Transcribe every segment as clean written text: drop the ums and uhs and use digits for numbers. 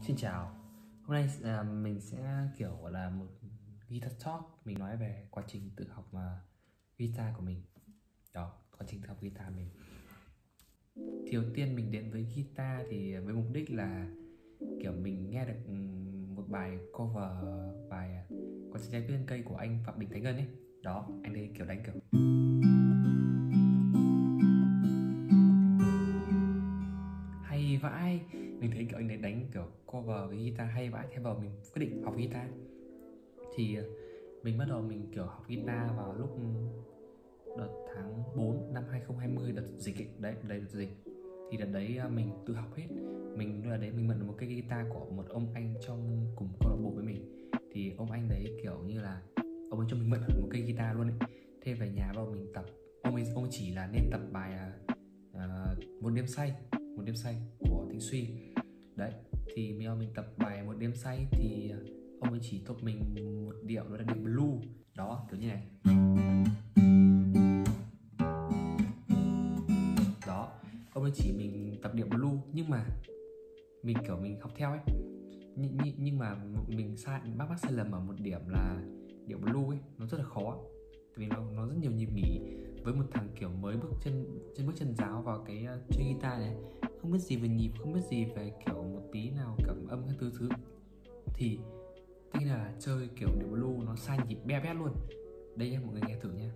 Xin chào, hôm nay mình sẽ kiểu gọi là một guitar talk. Mình nói về quá trình tự học guitar của mình. Đó, quá trình tự học guitar mình. Thì đầu tiên mình đến với guitar thì với mục đích là kiểu mình nghe được một bài cover bài Con chim trái bên cây của anh Phạm Đình Thái Ngân ấy. Đó, anh ấy kiểu đánh kiểu hay vãi. Mình thấy kiểu anh ấy đánh kiểu cover với guitar hay vãi. Thế vào mình quyết định học guitar. Thì mình bắt đầu mình kiểu học guitar vào lúc đợt tháng 4 năm 2020, đợt dịch ấy. Đấy đợt dịch. Thì đợt đấy mình tự học hết. Mình đợt đấy mình mượn được một cái guitar của một ông anh trong cùng câu lạc bộ với mình. Thì ông anh đấy kiểu như là ông ấy cho mình mượn hẳn một cây guitar luôn ấy. Thế về nhà vào mình tập. Ông ấy chỉ là nên tập bài một đêm say của Thịnh Suy. Đấy, thì mình tập bài một đêm say thì ông ấy chỉ cho mình một điệu, đó là điệu blue. Đó, kiểu như này. Đó, ông ấy chỉ mình tập điệu blue, nhưng mà mình kiểu mình học theo ấy, nhưng mà mình mắc sai lầm ở một điểm là điệu blue ấy nó rất là khó, vì nó rất nhiều nhịp nghỉ. Với một thằng kiểu mới bước chân giáo vào cái chơi guitar này, không biết gì về nhịp, không biết gì về kiểu một tí nào cảm âm hay thứ thì tất nhiên là chơi kiểu điệu blue nó sai nhịp be bét luôn. Đây nhé, mọi người nghe thử nhé.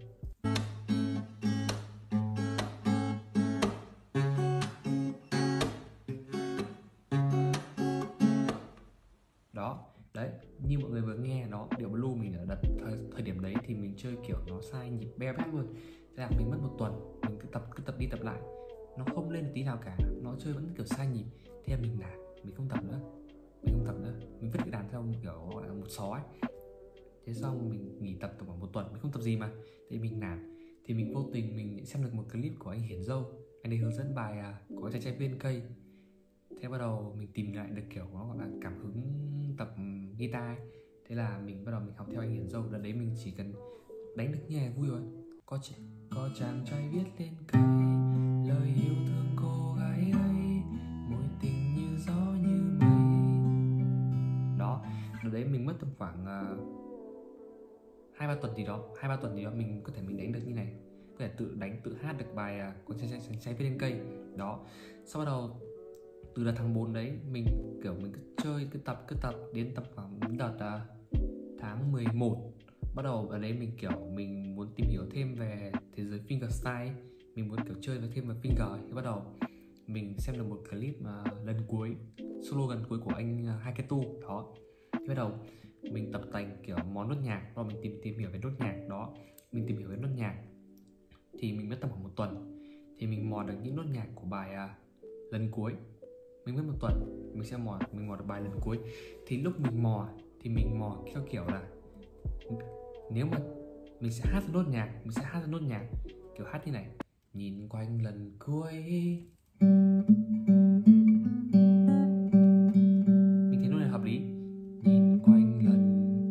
Đó, đấy, như mọi người vừa nghe đó, điệu blue mình ở thời điểm đấy thì mình chơi kiểu nó sai nhịp be bét luôn. Thế là mình mất một tuần, mình cứ tập đi tập lại, nó không lên tí nào cả, nó chơi vẫn kiểu sai nhịp. Thế là mình nản, mình không tập nữa, mình vứt cái đàn theo kiểu gọi là một xó ấy. Thế xong mình nghỉ tập khoảng một tuần, mình không tập gì mà. Thế mình nản, thì mình vô tình mình xem được một clip của anh Hiển Dâu, anh ấy hướng dẫn bài Có trái bên cây. Thế bắt đầu mình tìm lại được kiểu nó gọi là cảm hứng tập guitar ấy. Thế là mình bắt đầu mình học theo anh Hiển Dâu. Đợt đấy mình chỉ cần đánh được như này vui rồi. Có chàng trai viết lên cây, lời yêu thương cô gái ấy, mối tình như gió như mây. Đó, đợt đấy mình mất tầm khoảng 2-3 tuần gì đó mình có thể mình đánh được như này, có thể tự đánh tự hát được bài Con trái viết lên cây. Đó, sau bắt đầu từ đợt tháng 4 đấy mình kiểu mình cứ chơi cứ tập đến tập khoảng đợt tháng 11, bắt đầu ở đấy mình kiểu mình muốn tìm hiểu thêm về thế giới fingerstyle ấy. Mình muốn kiểu chơi với thêm về finger ấy. Thì bắt đầu mình xem được một clip lần cuối solo gần cuối của anh Haketu. Đó, thì bắt đầu mình tập tành kiểu món nốt nhạc, và mình tìm hiểu về nốt nhạc. Đó, mình tìm hiểu về nốt nhạc thì mình mất tầm khoảng một tuần thì mình mò được những nốt nhạc của bài lần cuối. Mình mất một tuần mình mò được bài lần cuối. Thì lúc mình mò thì mình mò theo kiểu là nếu mà mình sẽ hát ra nốt nhạc kiểu hát như này: nhìn quanh lần cuối. Mình thấy nốt này hợp lý. Nhìn quanh lần.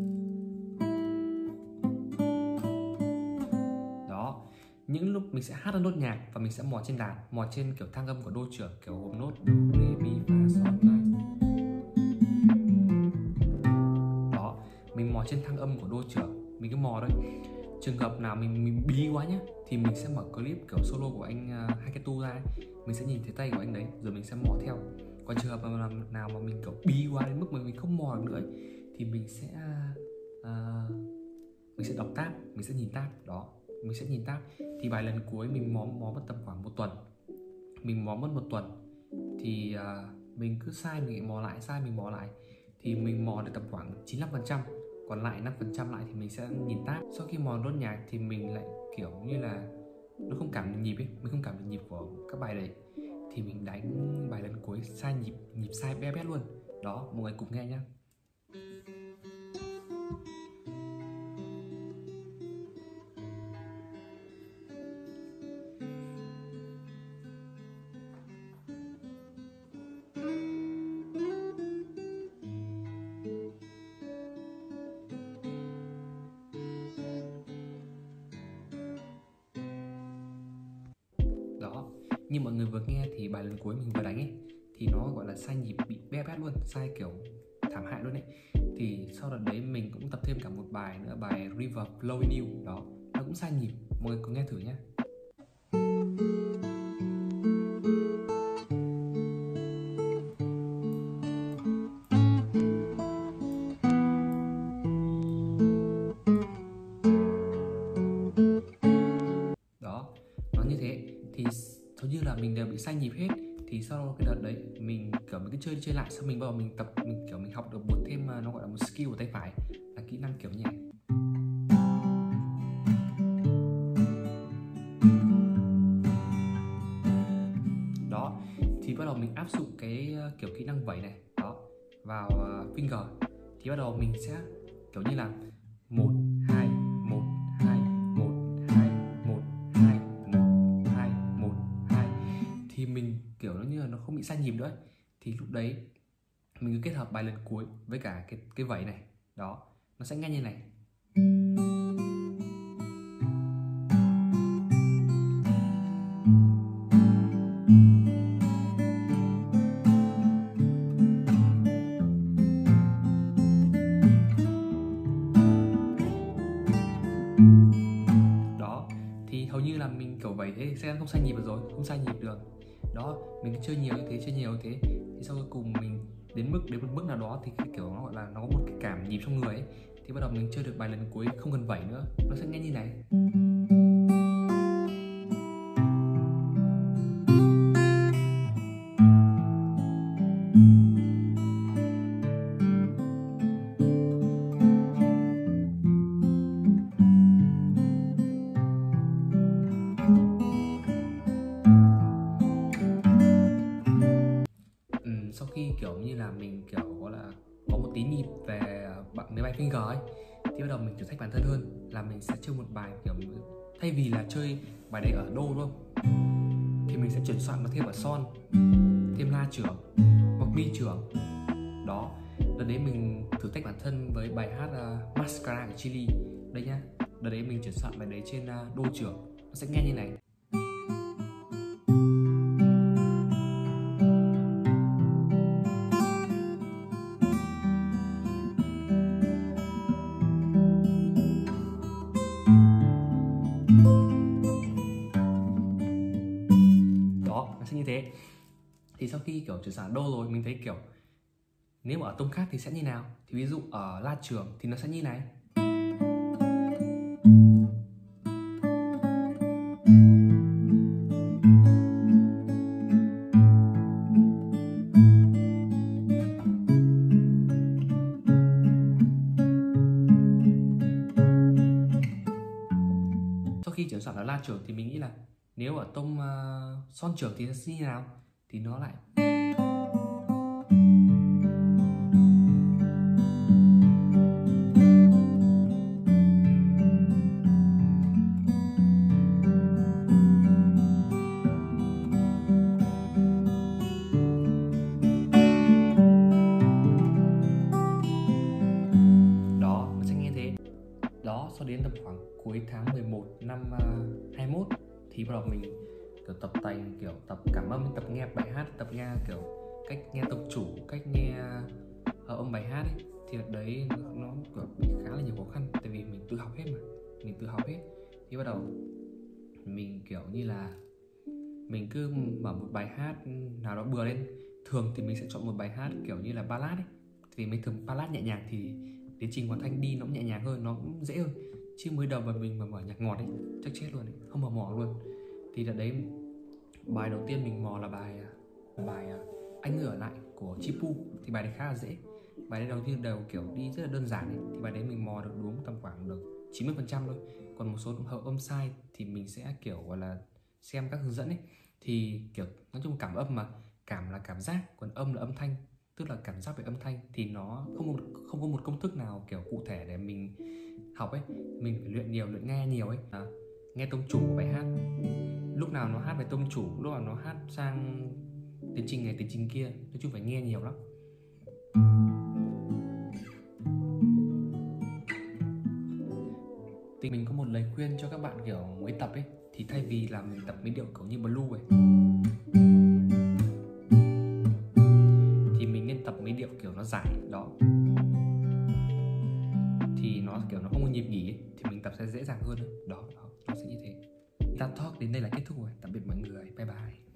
Đó, những lúc mình sẽ hát ra nốt nhạc và mình sẽ mò trên đàn, mò trên kiểu thang âm của đô trưởng, kiểu gồm nốt do re mi fa sol la. Đó, mình mò trên thang âm của đô trưởng, mình cứ mò thôi. Trường hợp nào mình bí quá nhá thì mình sẽ mở clip kiểu solo của anh Haketu ra ấy. Mình sẽ nhìn thấy tay của anh đấy rồi mình sẽ mò theo. Còn trường hợp nào mà mình kiểu bí quá đến mức mà mình không mò được nữa ấy, thì mình sẽ đọc tab, mình sẽ nhìn tab. Đó, mình sẽ nhìn tab. Thì bài lần cuối mình mò mất tầm khoảng một tuần. Mình mò mất một tuần thì mình cứ sai mình mò lại, thì mình mò được tầm khoảng 95%, còn lại 5% lại thì mình sẽ nhìn tab. Sau khi mò nốt nhạc thì mình lại kiểu như là nó không cảm được nhịp ấy, mình không cảm được nhịp của các bài đấy, thì mình đánh bài lần cuối sai nhịp sai be bét luôn. Đó, mọi người cùng nghe nhá. Đó, như mọi người vừa nghe thì bài lần cuối mình vừa đánh ấy thì nó gọi là sai nhịp, bị bét luôn, sai kiểu thảm hại luôn ấy. Thì sau đợt đấy mình cũng tập thêm cả một bài nữa, bài River Flowing You đó, nó cũng sai nhịp, mọi người cùng nghe thử nhé. Đó, nó như thế thì hầu như là mình đều bị sai nhịp hết. Thì sau cái đợt đấy mình kiểu mình cứ chơi lại, xong mình bắt đầu mình tập, mình kiểu mình học được một thêm nó gọi là một skill của tay phải, là kỹ năng kiểu như này. Đó, thì bắt đầu mình áp dụng cái kiểu kỹ năng vẩy này đó vào finger, thì bắt đầu mình sẽ kiểu như là 1 2 1 2 1 2 1 2 1 2 1 2, thì mình kiểu nó như là nó không bị sai nhịp nữa. Thì lúc đấy mình cứ kết hợp bài lần cuối với cả cái vẩy này đó, nó sẽ nghe như này. Đó, thì hầu như là mình kiểu vậy thế sẽ không sai nhịp được rồi, không sai nhịp được. Đó, mình cứ chơi nhiều như thế, thì sau cuối cùng mình đến một mức nào đó thì cái kiểu nó gọi là nó có một cái cảm nhịp trong người ấy, thì bắt đầu mình chơi được bài lần cuối không cần vẩy nữa, nó sẽ nghe như này. Sau khi kiểu như là mình kiểu gọi là có một tí nhịp về mấy bài finger ấy, thì bắt đầu mình thử thách bản thân hơn, là mình sẽ chơi một bài kiểu thay vì là chơi bài đấy ở đô đúng không, thì mình sẽ chuyển soạn nó thêm ở son, thêm la trưởng hoặc mi trưởng. Đó, đợt đấy mình thử thách bản thân với bài hát Mascara của Chillies đây nhá. Đợt đấy mình chuyển soạn bài đấy trên đô trưởng, nó sẽ nghe như này. Đó, nó sẽ như thế. Thì sau khi kiểu chuyển soạn đô rồi, mình thấy kiểu nếu mà ở tông khác thì sẽ như nào, thì ví dụ ở la trưởng thì nó sẽ như này. Sau khi chuyển soạn ở la trưởng thì mình nghĩ là nếu ở tông son trưởng thì nó sẽ như nào, thì nó lại đó, nó sẽ nghe thế. Đó, sau đến tầm khoảng cuối tháng 11 năm 21 thì bắt đầu mình kiểu tập tành, kiểu tập cảm âm, tập nghe bài hát, tập nghe kiểu cách nghe tông chủ, cách nghe hợp âm bài hát ấy. Thì ở đấy nó kiểu bị khá là nhiều khó khăn, tại vì mình tự học hết mà, mình tự học hết. Thì bắt đầu mình kiểu như là mình cứ mở một bài hát nào đó bừa lên. Thường thì mình sẽ chọn một bài hát kiểu như là ballad ấy, vì mấy thường ballad nhẹ nhàng thì tiến trình hoàn thanh đi nó cũng nhẹ nhàng hơn, nó cũng dễ hơn. Chứ mới đầu mà mình mà mở nhạc ngọt ấy chắc chết luôn ấy, không mà mò luôn. Thì đợt đấy bài đầu tiên mình mò là bài Anh Người Ở Lại của Chipu. Thì bài đấy khá là dễ, bài đấy đầu tiên đều kiểu đi rất là đơn giản ấy. Thì bài đấy mình mò được đúng tầm khoảng được 90% thôi. Còn một số hợp âm sai thì mình sẽ kiểu gọi là xem các hướng dẫn ấy. Thì kiểu nói chung cảm âm mà, cảm là cảm giác, còn âm là âm thanh, tức là cảm giác về âm thanh. Thì nó không có một công thức nào kiểu cụ thể để mình học ấy, mình phải luyện nhiều, luyện nghe nhiều ấy. Nghe tông chủ của bài hát, lúc nào nó hát về tông chủ, lúc nào nó hát sang tiến trình này tiến trình kia, nói chung phải nghe nhiều lắm. Thì mình có một lời khuyên cho các bạn kiểu mới tập ấy, thì thay vì là mình tập mấy điệu kiểu như blue ấy, điệu kiểu nó dài đó, thì nó kiểu nó không có nhịp nghỉ ấy, thì mình tập sẽ dễ dàng hơn đó, nó sẽ như thế. TAT Talk đến đây là kết thúc rồi, tạm biệt mọi người, bye bye.